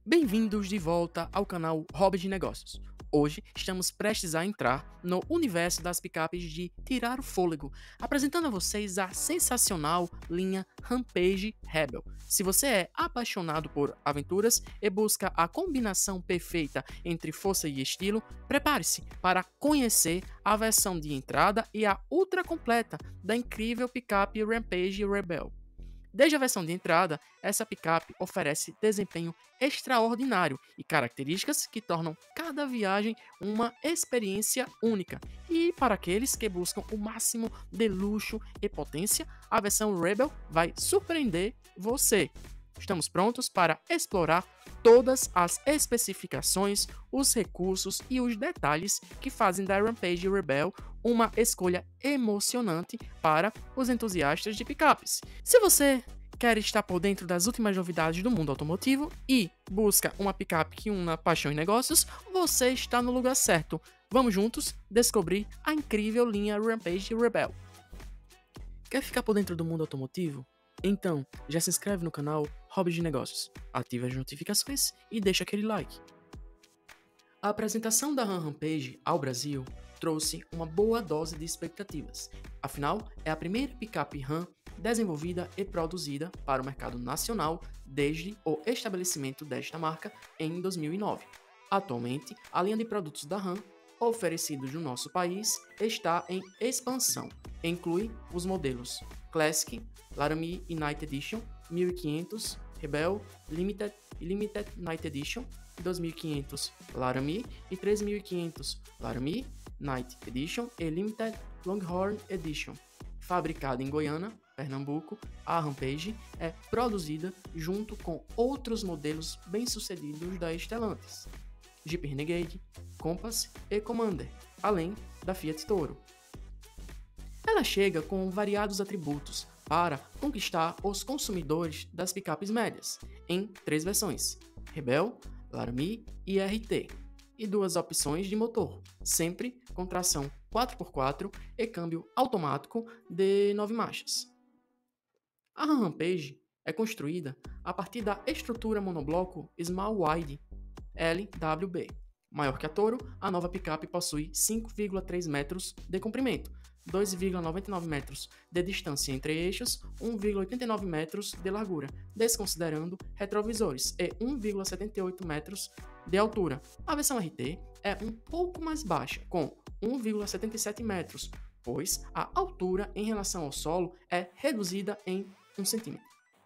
Bem-vindos de volta ao canal Hobby de Negócios. Hoje estamos prestes a entrar no universo das picapes de tirar o fôlego, apresentando a vocês a sensacional linha Rampage Rebel. Se você é apaixonado por aventuras e busca a combinação perfeita entre força e estilo, prepare-se para conhecer a versão de entrada e a ultra completa da incrível picape Rampage Rebel. Desde a versão de entrada, essa picape oferece desempenho extraordinário e características que tornam cada viagem uma experiência única. E para aqueles que buscam o máximo de luxo e potência, a versão Rebel vai surpreender você. Estamos prontos para explorar todas as especificações, os recursos e os detalhes que fazem da Rampage Rebel uma escolha emocionante para os entusiastas de picapes. Se você quer estar por dentro das últimas novidades do mundo automotivo e busca uma picape que una paixão e negócios, você está no lugar certo. Vamos juntos descobrir a incrível linha Rampage Rebel. Quer ficar por dentro do mundo automotivo? Então, já se inscreve no canal Hobby de Negócios, ative as notificações e deixa aquele like. A apresentação da Ram Rampage ao Brasil trouxe uma boa dose de expectativas, afinal, é a primeira picape Ram desenvolvida e produzida para o mercado nacional desde o estabelecimento desta marca em 2009. Atualmente, a linha de produtos da Ram oferecidos no nosso país está em expansão. Inclui os modelos Classic, Laramie e Night Edition, 1500, Rebel, Limited e Limited Night Edition, 2500 Laramie e 3500 Laramie, Night Edition e Limited Longhorn Edition. Fabricada em Goiânia, Pernambuco, a Rampage é produzida junto com outros modelos bem-sucedidos da Stellantis, Jeep Renegade, Compass e Commander, além da Fiat Toro. Ela chega com variados atributos para conquistar os consumidores das picapes médias, em 3 versões, Rebel, Laramie e RT, e 2 opções de motor, sempre com tração 4x4 e câmbio automático de 9 marchas. A Ram Rampage é construída a partir da estrutura monobloco Small Wide LWB. Maior que a Toro, a nova picape possui 5,3 metros de comprimento, 2,99 metros de distância entre eixos, 1,89 metros de largura, desconsiderando retrovisores, e 1,78 metros de altura. A versão RT é um pouco mais baixa, com 1,77 metros, pois a altura em relação ao solo é reduzida em 1 centímetro.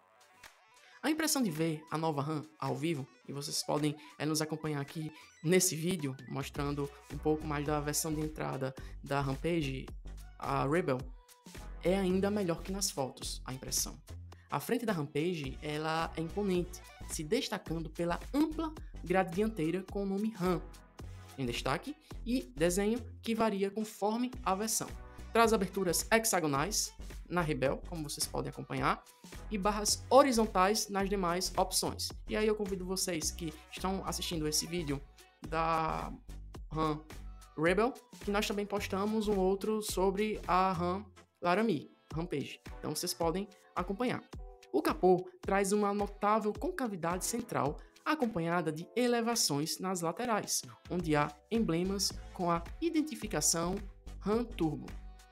A impressão de ver a nova Ram ao vivo, e vocês podem nos acompanhar aqui nesse vídeo, mostrando um pouco mais da versão de entrada da Rampage, a Rebel, é ainda melhor que nas fotos, a impressão. A frente da Rampage ela é imponente, se destacando pela ampla grade dianteira com o nome Ram em destaque e desenho que varia conforme a versão. Traz aberturas hexagonais na Rebel, como vocês podem acompanhar, e barras horizontais nas demais opções. E aí eu convido vocês que estão assistindo esse vídeo da Ram Rebel, que nós também postamos um outro sobre a Ram Laramie, Rampage. Então vocês podem acompanhar. O capô traz uma notável concavidade central, acompanhada de elevações nas laterais, onde há emblemas com a identificação Ram Turbo.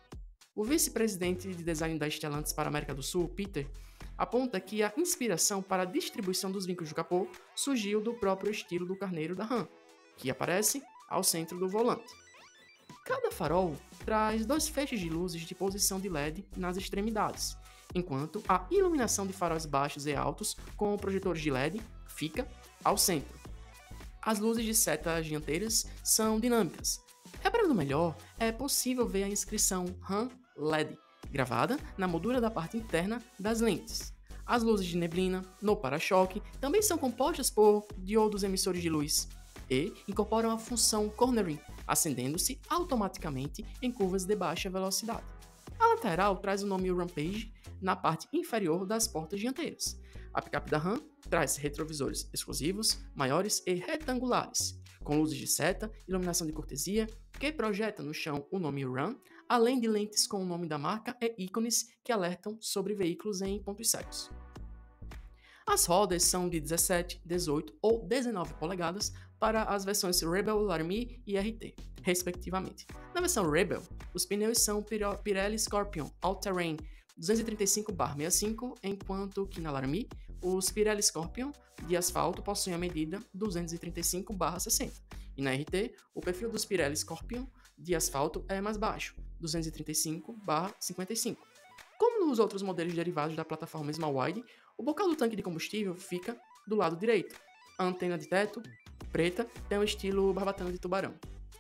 O vice-presidente de design da Stellantis para a América do Sul, Peter, aponta que a inspiração para a distribuição dos vincos do capô surgiu do próprio estilo do carneiro da Ram, que aparece ao centro do volante. Cada farol traz 2 feixes de luzes de posição de LED nas extremidades, enquanto a iluminação de faróis baixos e altos com projetores de LED fica ao centro. As luzes de setas dianteiras são dinâmicas. Reparando melhor, é possível ver a inscrição Ram LED, gravada na moldura da parte interna das lentes. As luzes de neblina no para-choque também são compostas por diodos emissores de luz e incorporam a função cornering, acendendo-se automaticamente em curvas de baixa velocidade. A lateral traz o nome Rampage na parte inferior das portas dianteiras. A picape da Ram traz retrovisores exclusivos, maiores e retangulares, com luzes de seta, iluminação de cortesia, que projeta no chão o nome Ram, além de lentes com o nome da marca e ícones que alertam sobre veículos em pontos cegos. As rodas são de 17, 18 ou 19 polegadas para as versões Rebel, Laramie e RT, respectivamente. Na versão Rebel, os pneus são Pirelli Scorpion All Terrain 235/65, enquanto que na Laramie, os Pirelli Scorpion de asfalto possuem a medida 235/60. E na RT, o perfil dos Pirelli Scorpion de asfalto é mais baixo, 235/55. Como nos outros modelos derivados da plataforma Small Wide, o bocal do tanque de combustível fica do lado direito. A antena de teto, preta, tem um estilo barbatana de tubarão.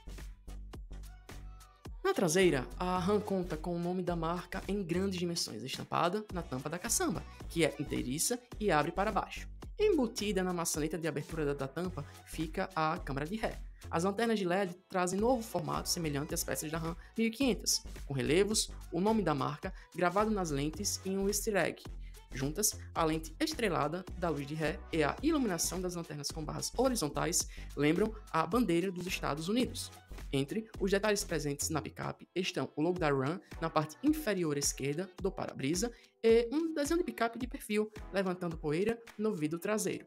Na traseira, a RAM conta com o nome da marca em grandes dimensões, estampada na tampa da caçamba, que é inteiriça e abre para baixo. Embutida na maçaneta de abertura da tampa fica a câmara de ré. As lanternas de LED trazem novo formato semelhante às peças da RAM 1500, com relevos, o nome da marca gravado nas lentes e um easter egg. Juntas, a lente estrelada da luz de ré e a iluminação das lanternas com barras horizontais lembram a bandeira dos Estados Unidos. Entre os detalhes presentes na picape estão o logo da Ram na parte inferior esquerda do para-brisa e um desenho de picape de perfil levantando poeira no vidro traseiro.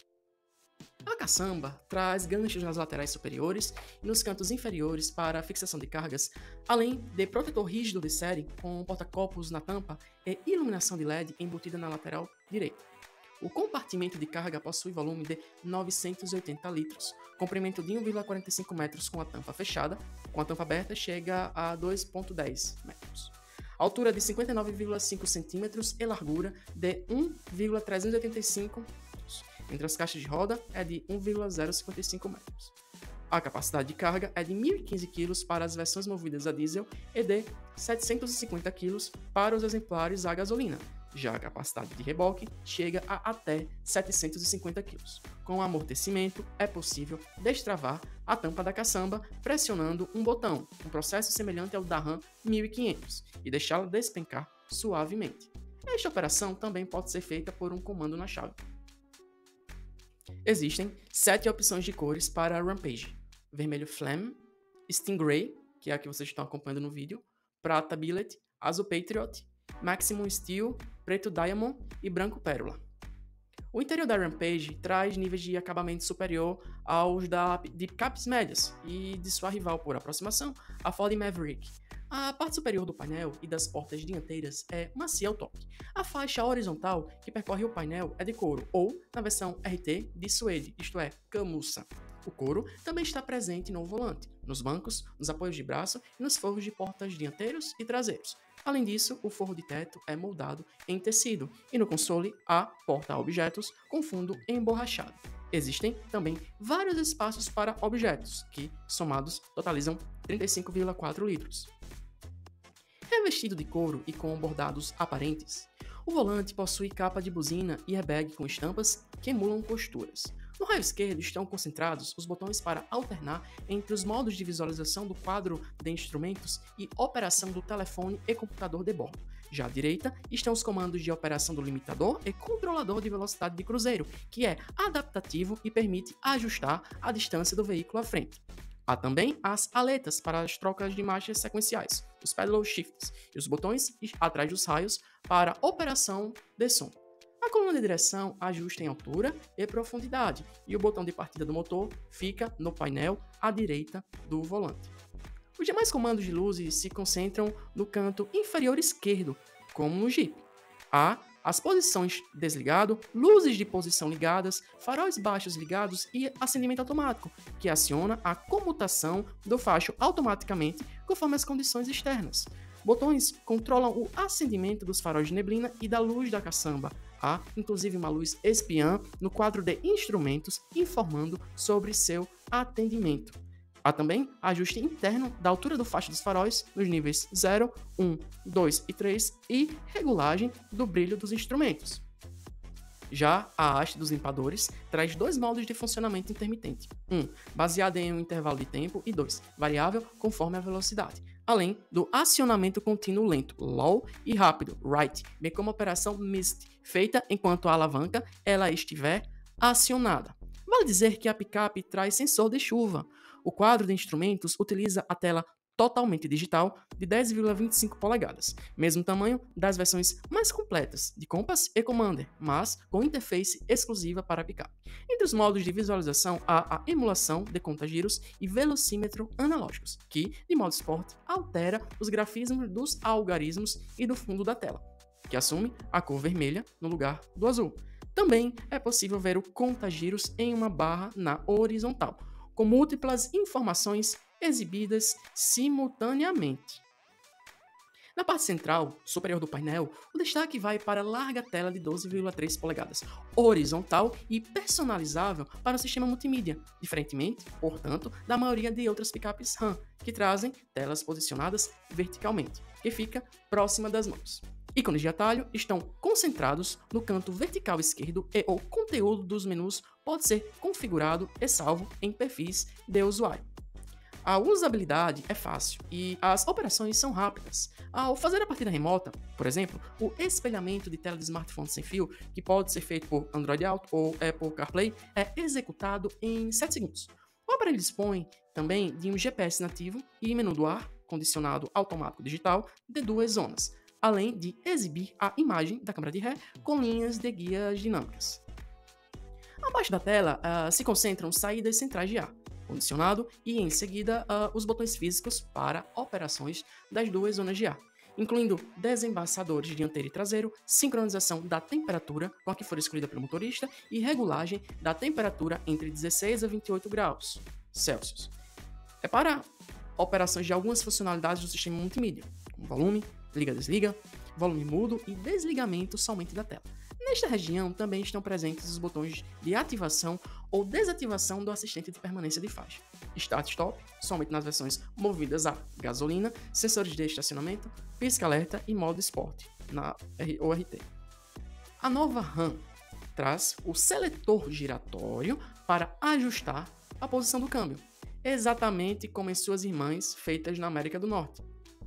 A caçamba traz ganchos nas laterais superiores e nos cantos inferiores para fixação de cargas, além de protetor rígido de série com porta-copos na tampa e iluminação de LED embutida na lateral direita. O compartimento de carga possui volume de 980 litros, comprimento de 1,45 metros com a tampa fechada, com a tampa aberta chega a 2,10 metros. Altura de 59,5 cm e largura de 1,385 metros. Entre as caixas de roda é de 1,055 metros. A capacidade de carga é de 1.015 kg para as versões movidas a diesel e de 750 kg para os exemplares a gasolina. Já a capacidade de reboque chega a até 750 kg. Com o amortecimento, é possível destravar a tampa da caçamba pressionando um botão, um processo semelhante ao da RAM 1500, e deixá-la despencar suavemente. Esta operação também pode ser feita por um comando na chave. Existem 7 opções de cores para a Rampage: vermelho Flame, Stingray, que é a que vocês estão acompanhando no vídeo, prata Billet, azul Patriot, Maximum Steel, preto Diamond e branco Pérola. O interior da Rampage traz níveis de acabamento superior aos de picapes médias e de sua rival por aproximação, a Ford Maverick. A parte superior do painel e das portas dianteiras é macia ao toque. A faixa horizontal que percorre o painel é de couro, ou, na versão RT, de suede, isto é, camuça. O couro também está presente no volante, nos bancos, nos apoios de braço e nos forros de portas dianteiros e traseiros. Além disso, o forro de teto é moldado em tecido e no console há porta-objetos com fundo emborrachado. Existem também vários espaços para objetos, que, somados, totalizam 35,4 litros. Revestido de couro e com bordados aparentes, o volante possui capa de buzina e airbag com estampas que emulam costuras. No raio esquerdo estão concentrados os botões para alternar entre os modos de visualização do quadro de instrumentos e operação do telefone e computador de bordo. Já à direita estão os comandos de operação do limitador e controlador de velocidade de cruzeiro, que é adaptativo e permite ajustar a distância do veículo à frente. Há também as aletas para as trocas de marchas sequenciais, os pedal shifts e os botões atrás dos raios para operação de som. A coluna de direção ajusta em altura e profundidade e o botão de partida do motor fica no painel à direita do volante. Os demais comandos de luzes se concentram no canto inferior esquerdo, como no Jeep. Há as posições desligado, luzes de posição ligadas, faróis baixos ligados e acendimento automático, que aciona a comutação do facho automaticamente conforme as condições externas. Botões controlam o acendimento dos faróis de neblina e da luz da caçamba. Há, inclusive, uma luz espiã no quadro de instrumentos informando sobre seu atendimento. Há também ajuste interno da altura do facho dos faróis nos níveis 0, 1, 2 e 3 e regulagem do brilho dos instrumentos. Já a haste dos limpadores traz 2 modos de funcionamento intermitente: 1, baseado em um intervalo de tempo, e 2, variável conforme a velocidade, além do acionamento contínuo lento, low, e rápido, right, bem como a operação mist, feita enquanto a alavanca ela estiver acionada. Vale dizer que a picape traz sensor de chuva. O quadro de instrumentos utiliza a tela totalmente digital de 10,25 polegadas, mesmo tamanho das versões mais completas de Compass e Commander, mas com interface exclusiva para a picape. Entre os modos de visualização há a emulação de contagiros e velocímetro analógicos, que, de modo Sport, altera os grafismos dos algarismos e do fundo da tela, que assume a cor vermelha no lugar do azul. Também é possível ver o contagiros em uma barra na horizontal, com múltiplas informações exibidas simultaneamente. Na parte central, superior do painel, o destaque vai para a larga tela de 12,3 polegadas, horizontal e personalizável para o sistema multimídia, diferentemente, portanto, da maioria de outras picapes RAM, que trazem telas posicionadas verticalmente, que fica próxima das mãos. Ícones de atalho estão concentrados no canto vertical esquerdo e o conteúdo dos menus pode ser configurado e salvo em perfis de usuário. A usabilidade é fácil e as operações são rápidas. Ao fazer a partida remota, por exemplo, o espelhamento de tela de smartphone sem fio, que pode ser feito por Android Auto ou Apple CarPlay, é executado em 7 segundos. O aparelho dispõe também de um GPS nativo e menu do ar, condicionado automático digital, de 2 zonas, além de exibir a imagem da câmera de ré com linhas de guias dinâmicas. Abaixo da tela se concentram saídas centrais de ar, condicionado e, em seguida, os botões físicos para operações das 2 zonas de ar, incluindo desembaçadores dianteiro e traseiro, sincronização da temperatura com a que for escolhida pelo motorista e regulagem da temperatura entre 16 a 28 graus Celsius. É para operações de algumas funcionalidades do sistema multimídia, como volume, liga-desliga, volume mudo e desligamento somente da tela. Nesta região também estão presentes os botões de ativação ou desativação do assistente de permanência de faixa, Start-Stop, somente nas versões movidas a gasolina, sensores de estacionamento, pisca-alerta e modo Sport, na ORT. A nova RAM traz o seletor giratório para ajustar a posição do câmbio, exatamente como em suas irmãs feitas na América do Norte,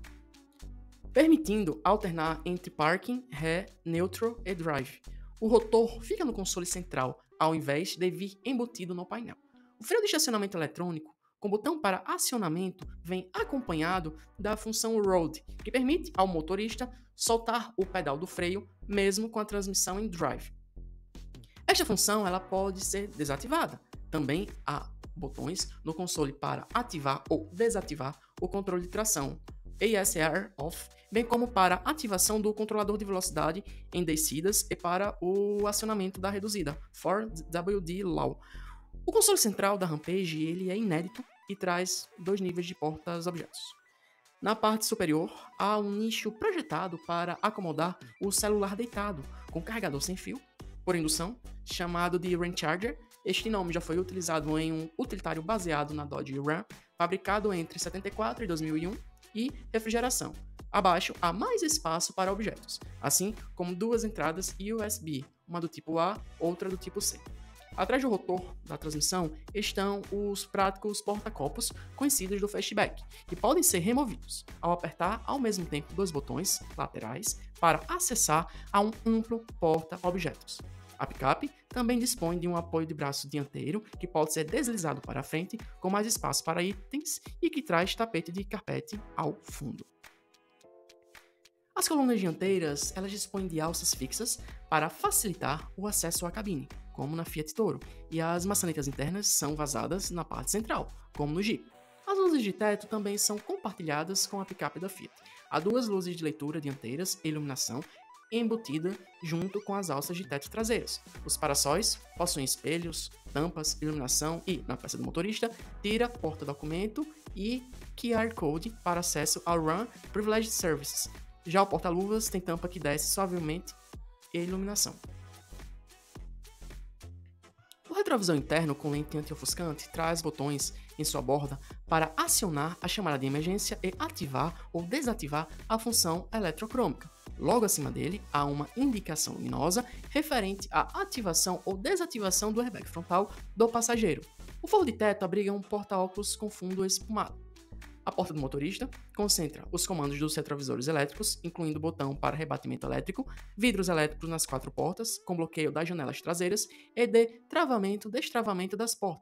permitindo alternar entre parking, ré, neutral e drive. O rotor fica no console central, ao invés de vir embutido no painel. O freio de estacionamento eletrônico, com botão para acionamento, vem acompanhado da função Road, que permite ao motorista soltar o pedal do freio, mesmo com a transmissão em drive. Esta função ela pode ser desativada. Também há botões no console para ativar ou desativar o controle de tração, ASR Off, bem como para ativação do controlador de velocidade em descidas e para o acionamento da reduzida, 4WD Low. O console central da Rampage ele é inédito e traz 2 níveis de portas-objetos. Na parte superior, há um nicho projetado para acomodar o celular deitado, com carregador sem fio, por indução, chamado de Rain Charger. Este nome já foi utilizado em um utilitário baseado na Dodge Ram, fabricado entre 74 e 2001, e refrigeração. Abaixo há mais espaço para objetos, assim como 2 entradas USB, uma do tipo A, outra do tipo C. Atrás do rotor da transmissão estão os práticos porta-copos conhecidos do Fastback, que podem ser removidos ao apertar ao mesmo tempo 2 botões laterais para acessar a um amplo porta-objetos. A picape também dispõe de um apoio de braço dianteiro que pode ser deslizado para a frente com mais espaço para itens e que traz tapete de carpete ao fundo. As colunas dianteiras elas dispõem de alças fixas para facilitar o acesso à cabine, como na Fiat Toro, e as maçanetas internas são vazadas na parte central, como no Jeep. As luzes de teto também são compartilhadas com a picape da Fiat. Há 2 luzes de leitura dianteiras e iluminação embutida junto com as alças de teto traseiras. Os parassóis possuem espelhos, tampas, iluminação e, na peça do motorista, tira, porta-documento e QR Code para acesso ao Run Privileged Services. Já o porta-luvas tem tampa que desce suavemente e iluminação. O retrovisor interno com lente anti-ofuscante traz botões em sua borda para acionar a chamada de emergência e ativar ou desativar a função eletrocrômica. Logo acima dele há uma indicação luminosa referente à ativação ou desativação do airbag frontal do passageiro. O forro de teto abriga um porta-óculos com fundo espumado. A porta do motorista concentra os comandos dos retrovisores elétricos, incluindo o botão para rebatimento elétrico, vidros elétricos nas 4 portas, com bloqueio das janelas traseiras e de travamento e destravamento das portas,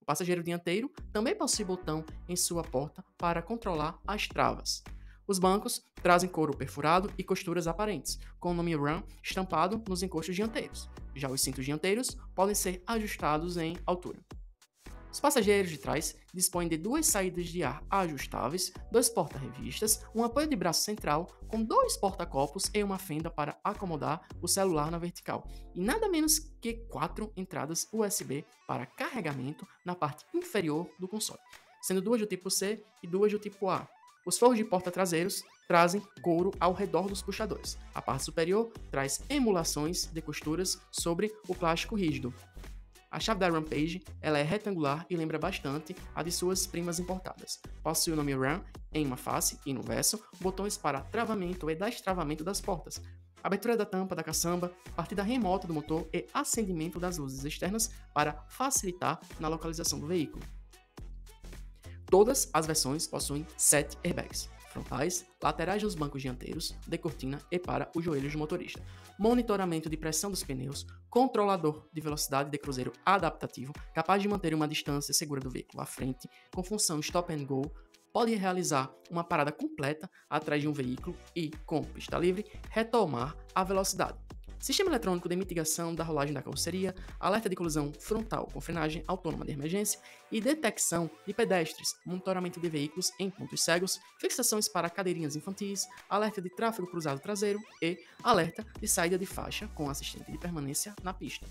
O passageiro dianteiro também possui botão em sua porta para controlar as travas. Os bancos trazem couro perfurado e costuras aparentes, com o nome RAM estampado nos encostos dianteiros. Já os cintos dianteiros podem ser ajustados em altura. Os passageiros de trás dispõem de duas saídas de ar ajustáveis, dois porta-revistas, um apoio de braço central, com dois porta-copos e uma fenda para acomodar o celular na vertical, e nada menos que 4 entradas USB para carregamento na parte inferior do console, sendo 2 do tipo C e 2 do tipo A. Os forros de porta traseiros trazem couro ao redor dos puxadores. A parte superior traz emulações de costuras sobre o plástico rígido. A chave da Rampage ela é retangular e lembra bastante a de suas primas importadas. Possui o nome RAM em uma face e no verso, botões para travamento e destravamento das portas, abertura da tampa da caçamba, partida remota do motor e acendimento das luzes externas para facilitar na localização do veículo. Todas as versões possuem 7 airbags frontais, laterais dos bancos dianteiros, de cortina e para os joelhos do motorista, monitoramento de pressão dos pneus, controlador de velocidade de cruzeiro adaptativo, capaz de manter uma distância segura do veículo à frente, com função stop and go, pode realizar uma parada completa atrás de um veículo e, com pista livre, retomar a velocidade. Sistema eletrônico de mitigação da rolagem da carroceria, alerta de colisão frontal com frenagem autônoma de emergência e detecção de pedestres, monitoramento de veículos em pontos cegos, fixações para cadeirinhas infantis, alerta de tráfego cruzado traseiro e alerta de saída de faixa com assistente de permanência na pista.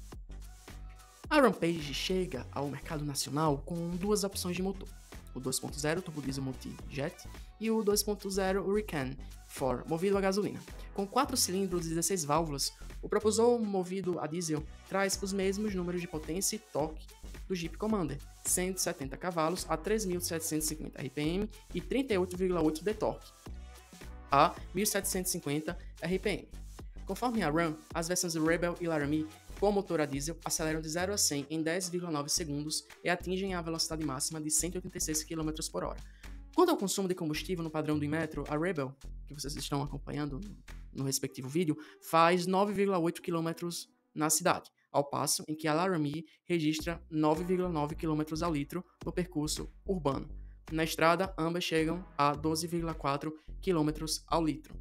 A Rampage chega ao mercado nacional com duas opções de motor, o 2.0 turbo diesel multi-jet e o 2.0 Hurricane 4 movido a gasolina. Com 4 cilindros e 16 válvulas, o propulsor movido a diesel traz os mesmos números de potência e torque do Jeep Commander, 170 cavalos a 3.750 RPM e 38,8 de torque a 1.750 RPM. Conforme a Ram, as versões Rebel e Laramie com motor a diesel aceleram de 0 a 100 em 10,9 segundos e atingem a velocidade máxima de 186 km por hora. Quanto ao consumo de combustível no padrão do Inmetro, a Rebel, que vocês estão acompanhando no respectivo vídeo, faz 9,8 km na cidade, ao passo em que a Laramie registra 9,9 km ao litro no percurso urbano. Na estrada, ambas chegam a 12,4 km ao litro.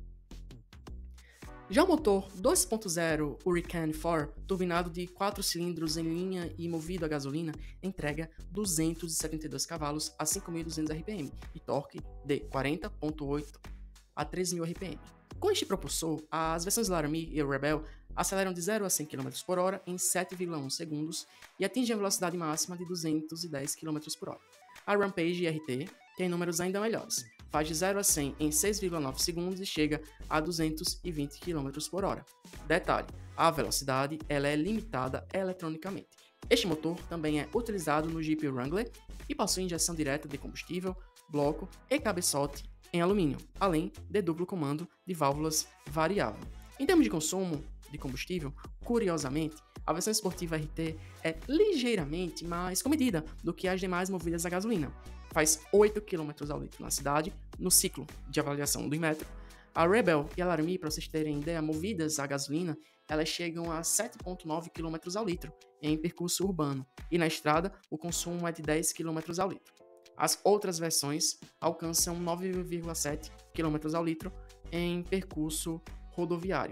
Já o motor 2.0 Hurricane 4, turbinado de 4 cilindros em linha e movido a gasolina, entrega 272 cavalos a 5.200 RPM e torque de 40,8 a 3.000 RPM. Com este propulsor, as versões Laramie e Rebel aceleram de 0 a 100 km por hora em 7,1 segundos e atingem a velocidade máxima de 210 km por hora. A Rampage RT tem números ainda melhores. Faz de 0 a 100 em 6,9 segundos e chega a 220 km por hora. Detalhe, a velocidade ela é limitada eletronicamente. Este motor também é utilizado no Jeep Wrangler e possui injeção direta de combustível, bloco e cabeçote em alumínio, além de duplo comando de válvulas variável. Em termos de consumo de combustível, curiosamente, a versão esportiva RT é ligeiramente mais comedida do que as demais movidas a gasolina. Faz 8 km ao litro na cidade, no ciclo de avaliação do Inmetro. A Rebel e a Laramie, para vocês terem ideia, movidas a gasolina, elas chegam a 7,9 km ao litro em percurso urbano, e na estrada o consumo é de 10 km ao litro. As outras versões alcançam 9,7 km ao litro em percurso rodoviário.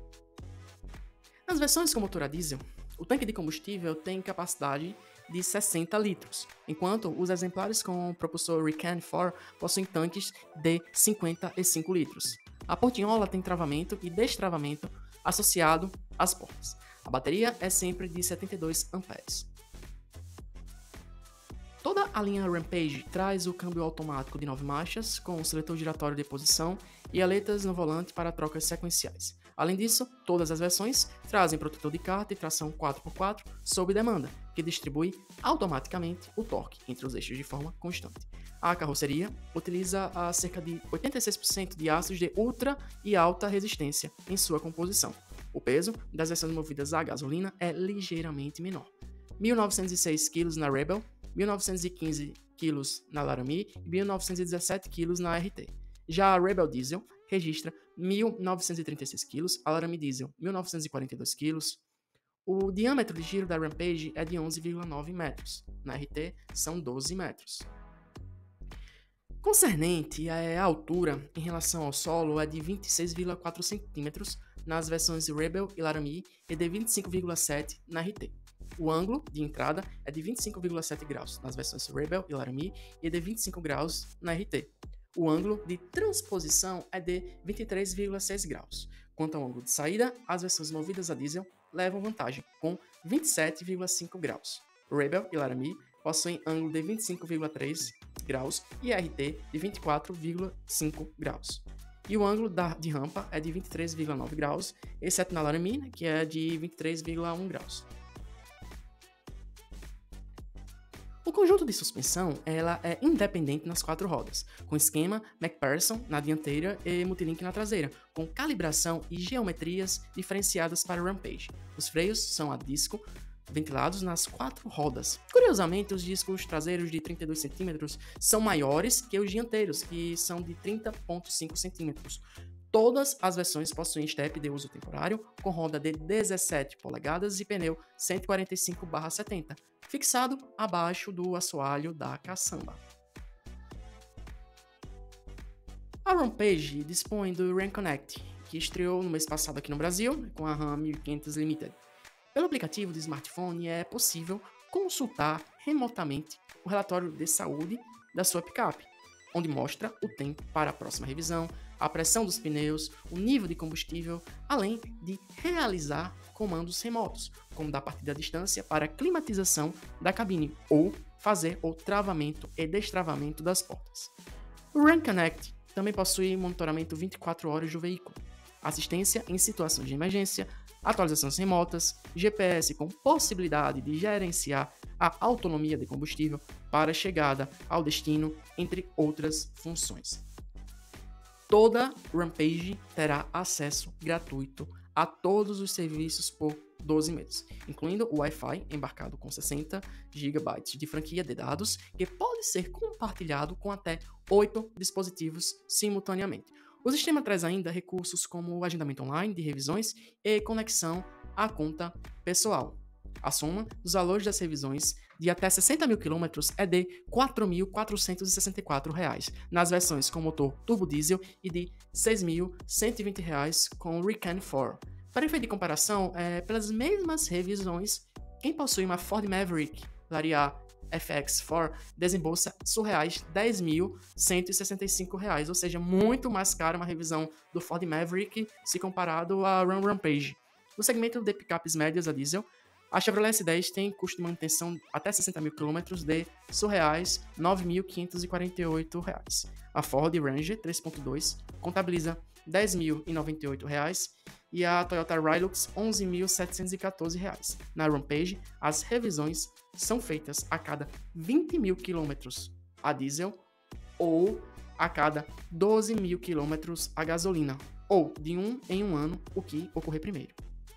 Nas versões com motor a diesel, o tanque de combustível tem capacidade de 60 litros, enquanto os exemplares com o propulsor Hurricane 4 possuem tanques de 55 litros. A portinhola tem travamento e destravamento associado às portas. A bateria é sempre de 72 amperes. Toda a linha Rampage traz o câmbio automático de 9 marchas, com o seletor giratório de posição e aletas no volante para trocas sequenciais. Além disso, todas as versões trazem protetor de carta e tração 4x4 sob demanda, que distribui automaticamente o torque entre os eixos de forma constante. A carroceria utiliza cerca de 86% de aços de ultra e alta resistência em sua composição. O peso das versões movidas a gasolina é ligeiramente menor. 1.906 kg na Rebel, 1.915 kg na Laramie e 1.917 kg na RT. Já a Rebel Diesel registra 1.936 kg, a Laramie Diesel 1.942 kg, O diâmetro de giro da Rampage é de 11,9 metros. Na RT, são 12 metros. Concernente à altura em relação ao solo, é de 26,4 centímetros nas versões Rebel e Laramie e de 25,7 na RT. O ângulo de entrada é de 25,7 graus nas versões Rebel e Laramie e de 25 graus na RT. O ângulo de transposição é de 23,6 graus. Quanto ao ângulo de saída, as versões movidas a diesel levam vantagem, com 27,5 graus. Rebel e Laramie possuem ângulo de 25,3 graus e RT de 24,5 graus. E o ângulo de rampa é de 23,9 graus, exceto na Laramie, que é de 23,1 graus. O conjunto de suspensão ela é independente nas 4 rodas, com esquema MacPherson na dianteira e Multilink na traseira, com calibração e geometrias diferenciadas para o Rampage. Os freios são a disco, ventilados nas 4 rodas. Curiosamente, os discos traseiros de 32 cm são maiores que os dianteiros, que são de 30,5 cm. Todas as versões possuem step de uso temporário, com roda de 17 polegadas e pneu 145/70, fixado abaixo do assoalho da caçamba. A Rampage dispõe do RAM Connect, que estreou no mês passado aqui no Brasil, com a RAM 1500 Limited. Pelo aplicativo de smartphone é possível consultar remotamente o relatório de saúde da sua picape, onde mostra o tempo para a próxima revisão, a pressão dos pneus, o nível de combustível, além de realizar comandos remotos, como dar partida à distância para climatização da cabine ou fazer o travamento e destravamento das portas. O RAM Connect também possui monitoramento 24 horas do veículo, assistência em situações de emergência, atualizações remotas, GPS com possibilidade de gerenciar a autonomia de combustível para a chegada ao destino, entre outras funções. Toda Rampage terá acesso gratuito a todos os serviços por 12 meses, incluindo o Wi-Fi embarcado com 60 GB de franquia de dados, que pode ser compartilhado com até 8 dispositivos simultaneamente. O sistema traz ainda recursos como o agendamento online de revisões e conexão à conta pessoal. A soma dos valores das revisões de até 60 mil km é de R$ 4.464, nas versões com motor turbo diesel e de R$ 6.120 com Recon 4. Para efeito de comparação, pelas mesmas revisões, quem possui uma Ford Maverick Lariat FX4 desembolsa surreais R$ 10.165, ou seja, muito mais cara uma revisão do Ford Maverick se comparado à Rampage. No segmento de picapes médias a diesel, a Chevrolet S10 tem custo de manutenção até 60 mil km de surreais R$ 9.548. A Ford Ranger 3.2 contabiliza R$ 10.098 e a Toyota Hilux R$ 11.714. Na Rampage, as revisões são feitas a cada 20 mil quilômetros a diesel ou a cada 12 mil quilômetros a gasolina, ou de em um ano, o que ocorrer primeiro.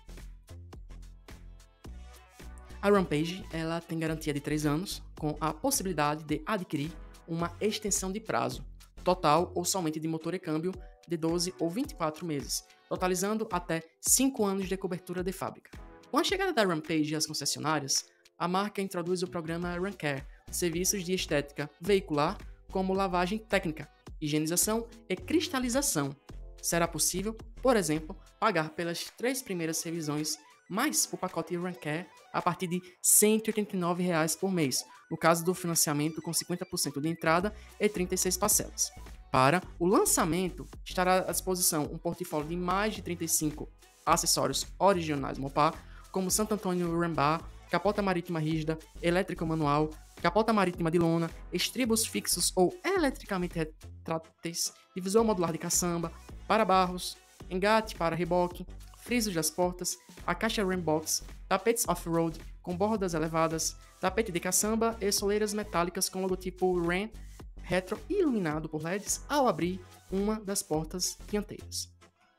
A Rampage ela tem garantia de 3 anos, com a possibilidade de adquirir uma extensão de prazo, total ou somente de motor e câmbio, de 12 ou 24 meses, totalizando até 5 anos de cobertura de fábrica. Com a chegada da Rampage às concessionárias, a marca introduz o programa RunCare, serviços de estética veicular, como lavagem técnica, higienização e cristalização. Será possível, por exemplo, pagar pelas 3 primeiras revisões mais o pacote RunCare a partir de R$ 189 por mês, no caso do financiamento com 50% de entrada e 36 parcelas. Para o lançamento, estará à disposição um portfólio de mais de 35 acessórios originais Mopar, como Santo Antônio Rambar, capota marítima rígida, elétrica manual, capota marítima de lona, estribos fixos ou eletricamente retráteis, divisor modular de caçamba, para-barros, engate para reboque, frisos das portas, a caixa Ram Box, tapetes off-road com bordas elevadas, tapete de caçamba e soleiras metálicas com logotipo Ram retro iluminado por LEDs ao abrir uma das portas dianteiras.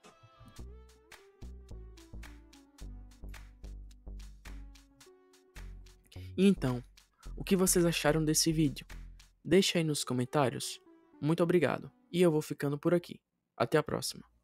Então, o que vocês acharam desse vídeo? Deixa aí nos comentários. Muito obrigado, e eu vou ficando por aqui. Até a próxima.